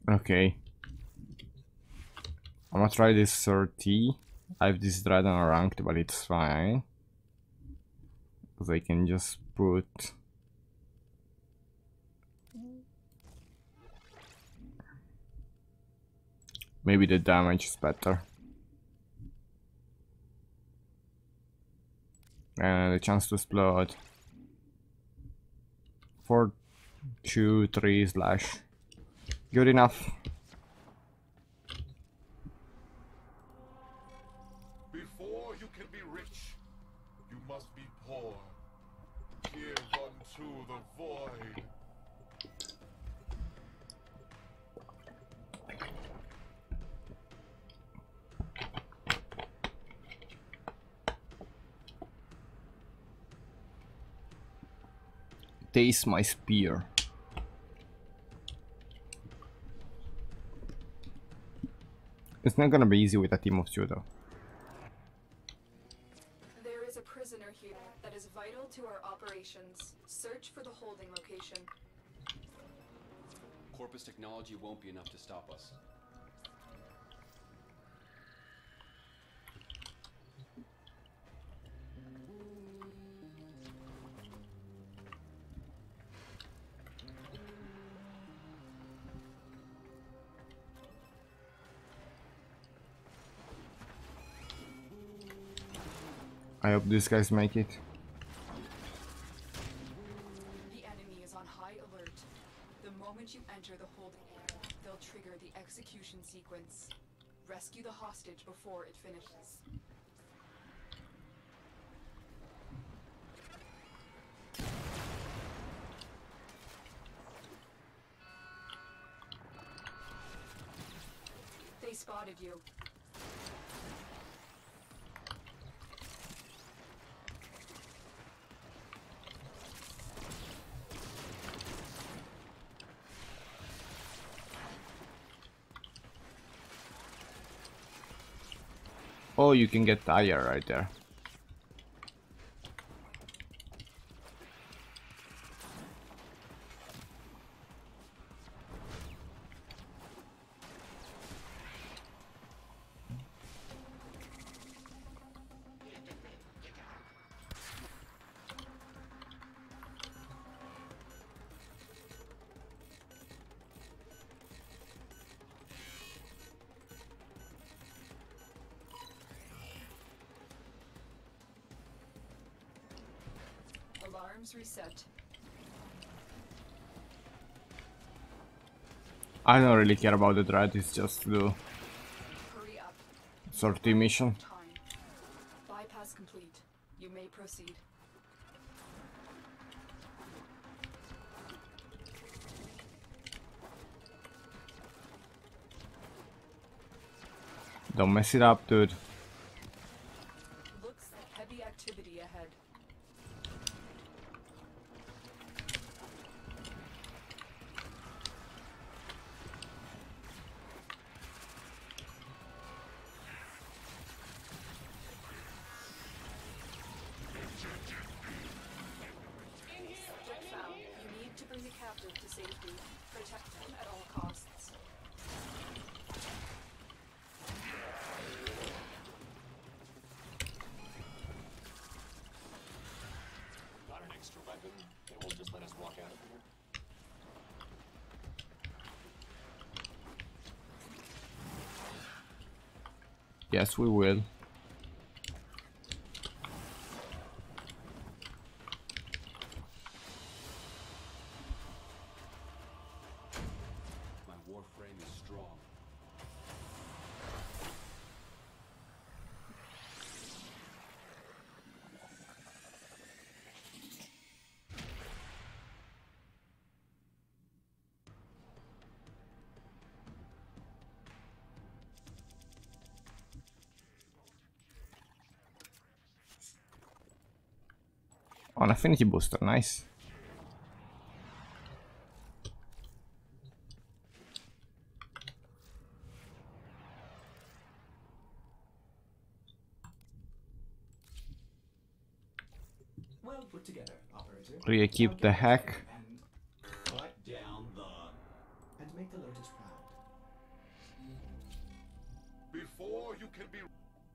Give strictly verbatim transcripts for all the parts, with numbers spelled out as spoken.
Okay. I'm gonna try this thirty. I have this dread on ranked, but it's fine. Because I can just put... Maybe the damage is better. And the chance to explode. Four, two, three slash. Good enough. Before you can be rich, you must be poor. Give unto the void. Taste my spear. It's not gonna be easy with a team of two though. There is a prisoner here that is vital to our operations. Search for the holding location. Corpus technology won't be enough to stop us. I hope these guys make it. The enemy is on high alert. The moment you enter the holding area, they'll trigger the execution sequence. Rescue the hostage before it finishes. They spotted you. Oh, you can get tire right there. Alarms reset. I don't really care about the dread, it's just to do Hurry up. sortie mission. Time. Bypass complete. You may proceed. Don't mess it up, dude. Looks like heavy activity ahead. Subject found. You need to bring the captive to safety. Protect him at all costs. Got an extra weapon? They won't just let us walk out of here. Yes, we will. My warframe is strong. On affinity booster, nice. Well put together, operator. Re-equip the hack. And cut down the and make the Lotus proud. before you can be...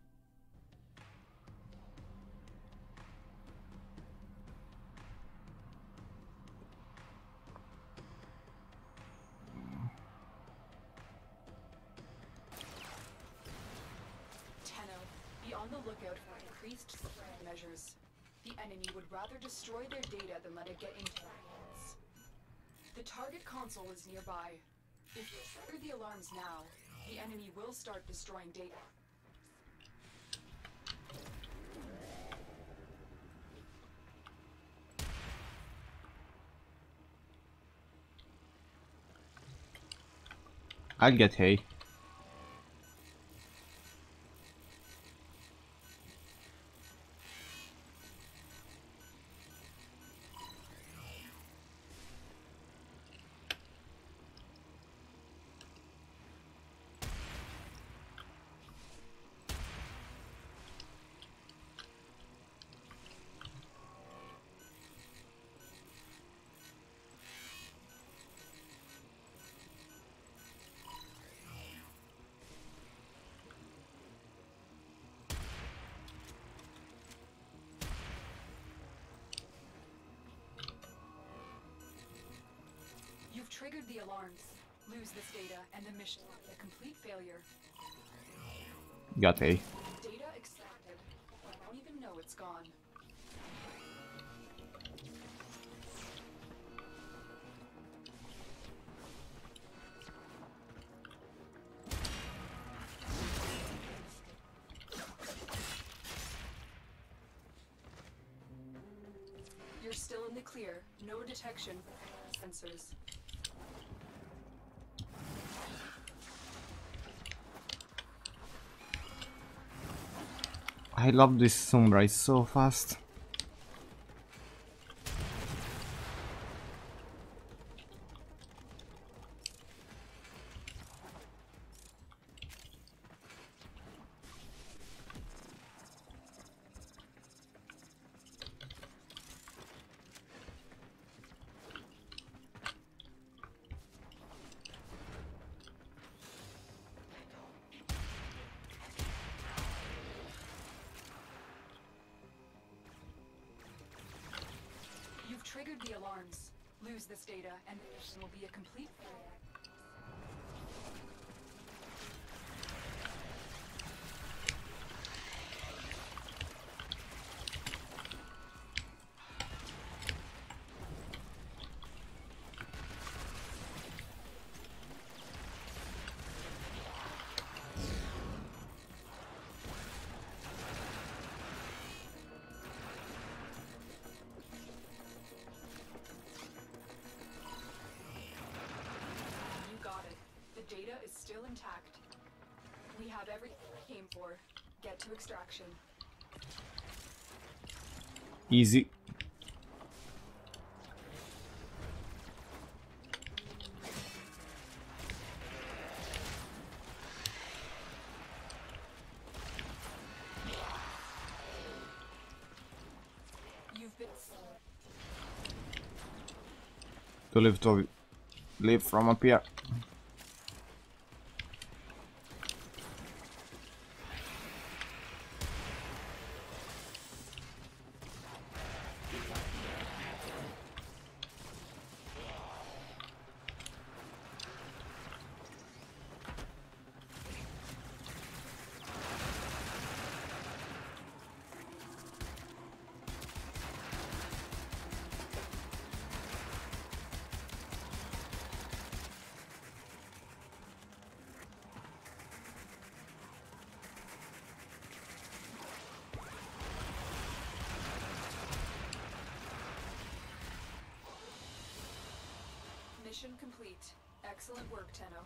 Tenno, be on the lookout for increased spread measures. The enemy would rather destroy their data than let it get into their hands. The target console is nearby. If you trigger the alarms now, the enemy will start destroying data. I'll get hay. You've triggered the alarms. Lose this data and the mission a complete failure. Got hay. Data extracted. I don't even know it's gone. You're still in the clear. No detection. Sensors. I love this Sombra, it's so fast. You've triggered the alarms. Lose this data, and the mission will be a complete failure. Data is still intact. We have everything we came for. Get to extraction. Easy. You've been To live to live from up here. Mission complete. Excellent work, Tenno.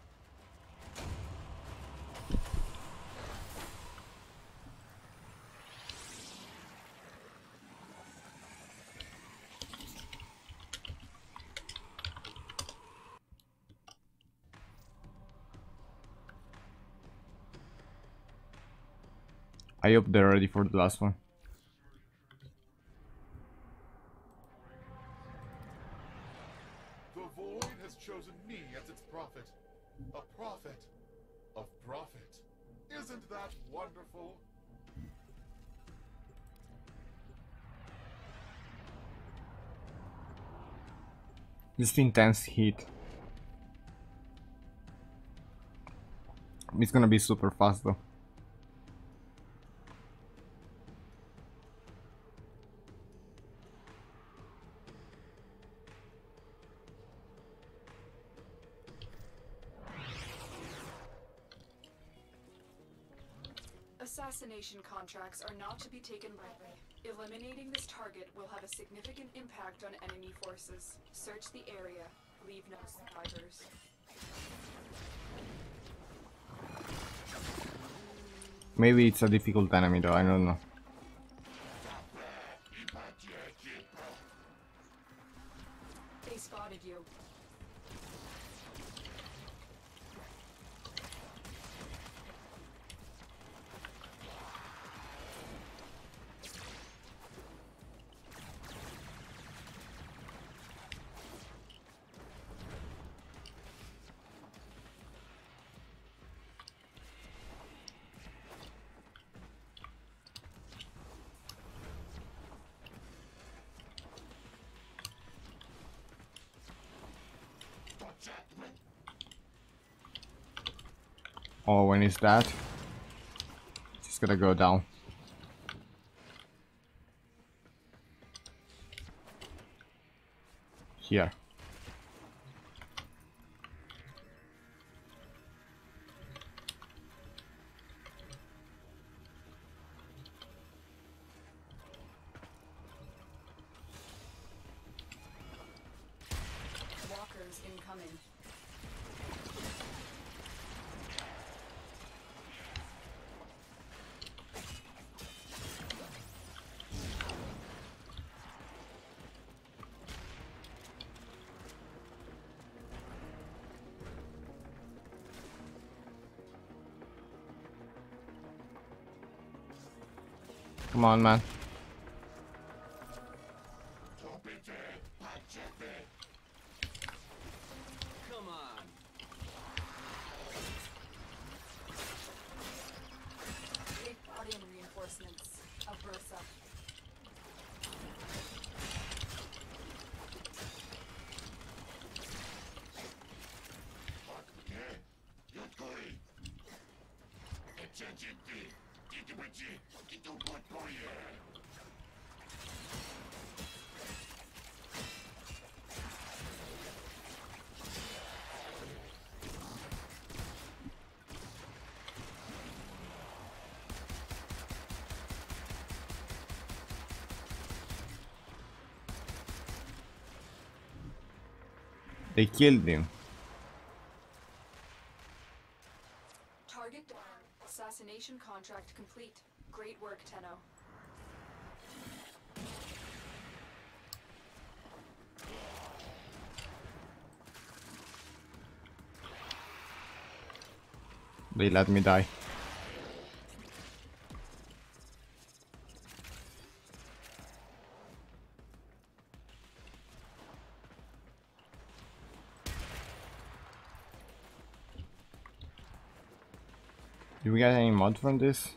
I hope they're ready for the last one. The Void has chosen me as its prophet. A prophet of profit. Isn't Just intense heat. It's gonna be super fast though. Assassination contracts are not to be taken lightly. Eliminating this target will have a significant impact on enemy forces. Search the area. Leave no survivors. Maybe it's a difficult enemy though, I don't know. They spotted you. Oh, when is that? Just gotta go down. Here. Walkers incoming. Come on, man. Come on. Big Guardian reinforcements. Alberta. They killed him. Target down. Assassination contract complete. Great work, Tenno. They let me die. Do we get any mod from this?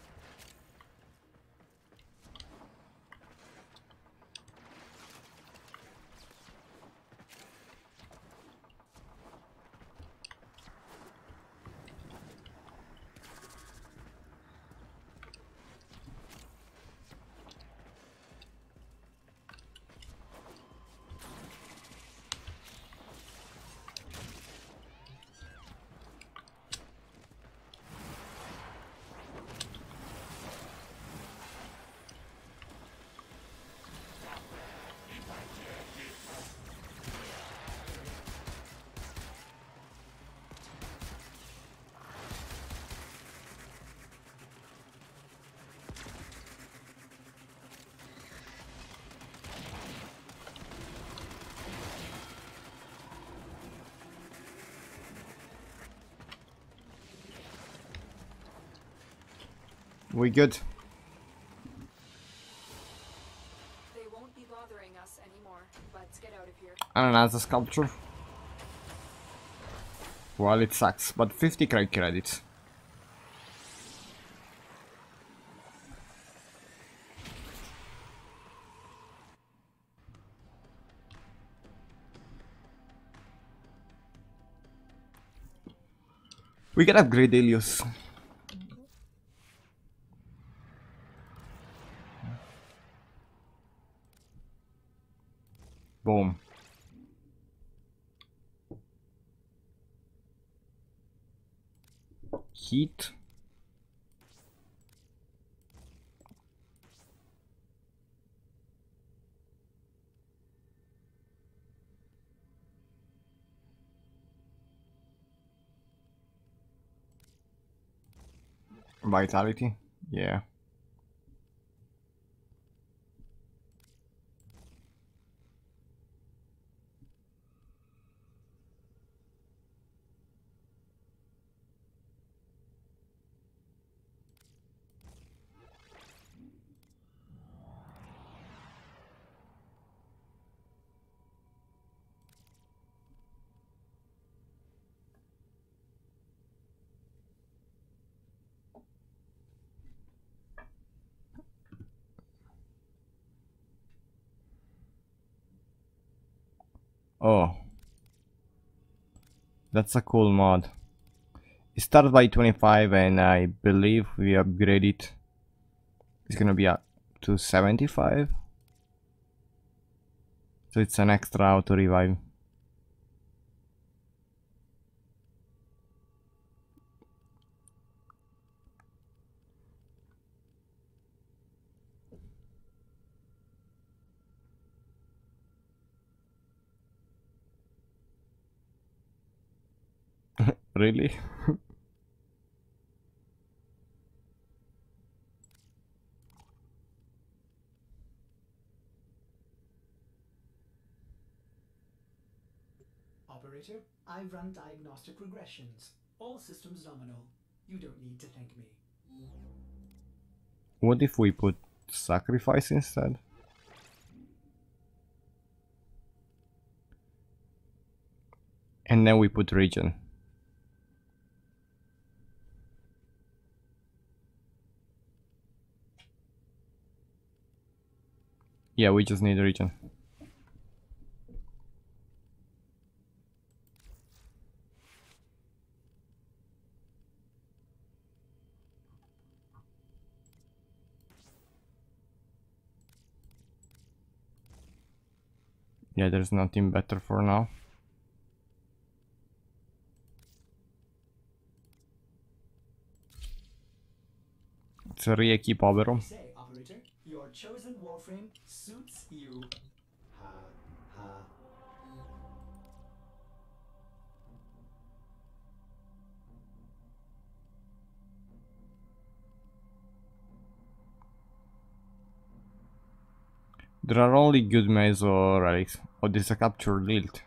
We good? They won't be bothering us anymore. Let's get out of here. And another sculpture. Well, it sucks, but fifty credit credits. We can upgrade Helios. Boom. Heat. Vitality, yeah. Oh, that's a cool mod. It started by twenty-five and I believe we upgrade it. It's gonna be up to seventy-five. So it's an extra auto revive. Really? Operator, I run diagnostic regressions. All systems nominal. You don't need to thank me. What if we put sacrifice instead? And then we put region. Yeah, we just need region. Yeah, there's nothing better for now. Let's re-equip Oberon. Say, operator, your chosen warframe suits you. Ha ha. There are only good meso relics. Oh, this is a captured lilt.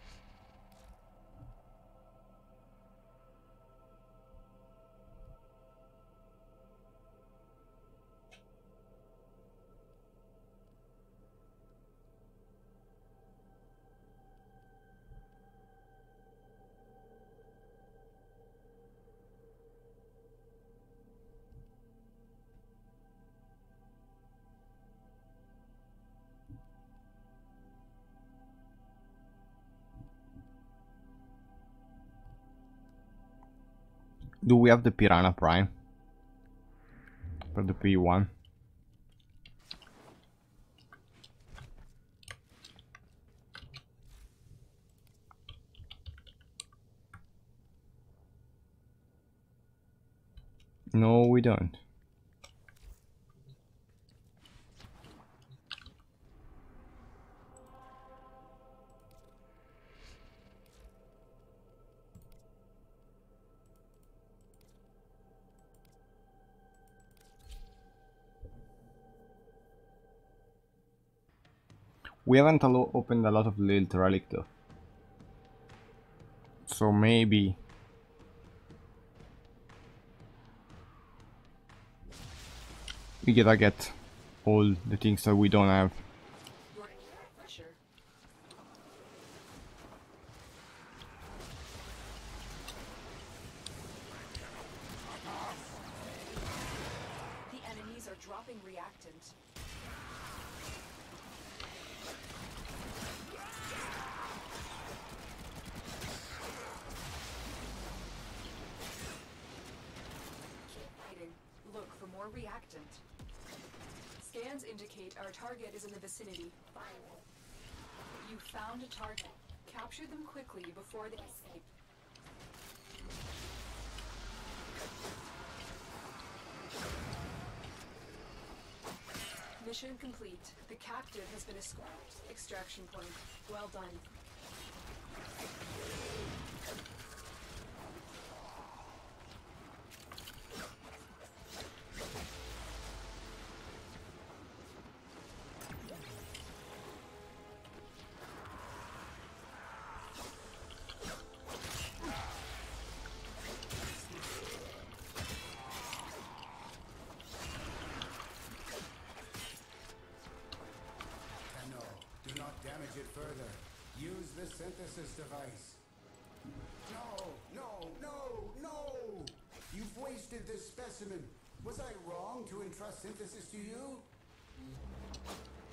Do we have the Piranha Prime? For the P one? No, we don't. We haven't alo- opened a lot of Lilt Relic though. So maybe... we gotta get all the things that we don't have. Sure. The enemies are dropping reactant. or reactant. Scans indicate our target is in the vicinity. You found a target. Capture them quickly before they escape. Mission complete. The captive has been escorted. Extraction point. Well done. Damage it further. Use the synthesis device. No, no, no, no! You've wasted this specimen. Was I wrong to entrust synthesis to you?